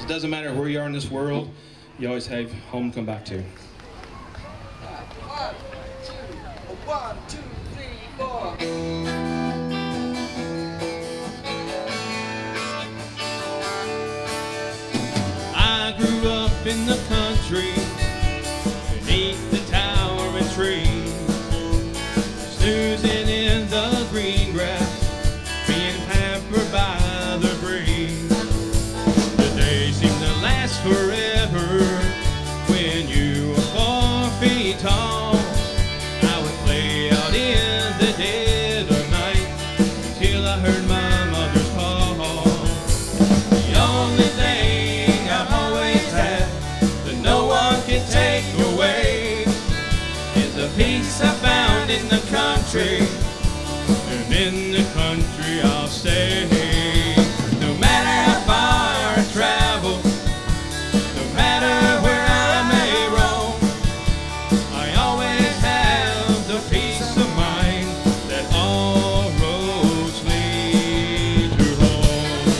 doesn't matter where you are in this world, you always have home to come back to. 1, 2, 3, 4. I grew up in the country, beneath the towering trees, snoozing in the green grass, being pampered by the breeze. The days seem to last forever when you were 4 feet tall. I would play out in the dead of night until I heard my mother's call. The only thing I've always had that no one can take away is the peace I found in the country, and in the country I'll stay. No matter how far I travel, no matter where I may roam, I always have the peace of mind that all roads lead to home.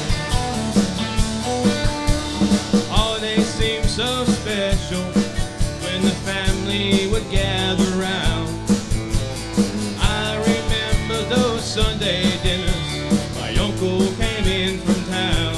Holidays seem so special when the family would gather round. I remember those Sunday dinners my uncle came in from town.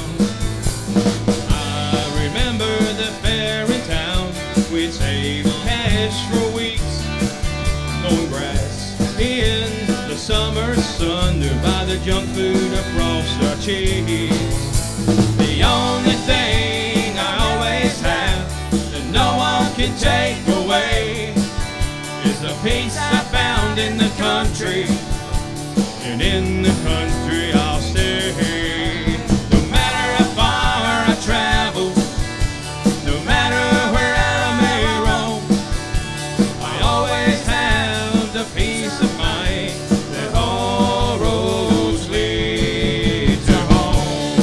I remember the fair in town. We'd save cash for weeks, mowing grass in the summer sun to buy the junk food across our cheeks. The only thing I always have that no one can take away is the peace I found in the country, and in the country I'll stay. No matter how far I travel, no matter where I may roam, I always have the peace of mind that all roads lead to home.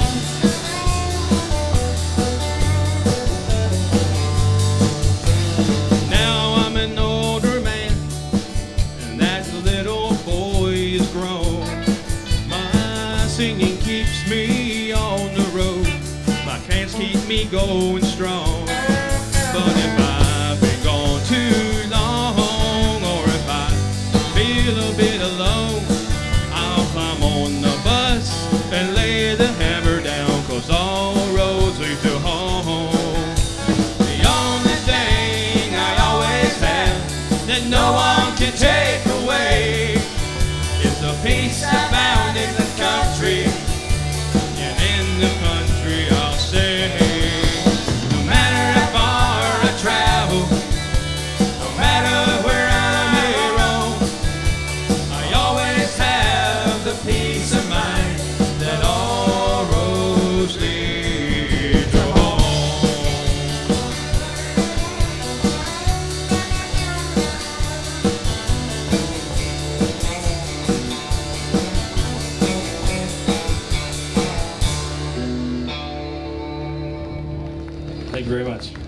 Now I'm an older man, and that little boy is grown. My singing keeps me on the road, my cans keep me going strong. But if I've been gone too long, or if I feel a bit alone, I'll climb on the bus and lay the hammer down, 'cause all roads lead to home. The only thing I always have that no one can take away is the peace I found in the country, and in the country I'll stay. No matter how far I travel, no matter where I may roam, I always have the peace of mind that all roads lead to home. Thank you very much.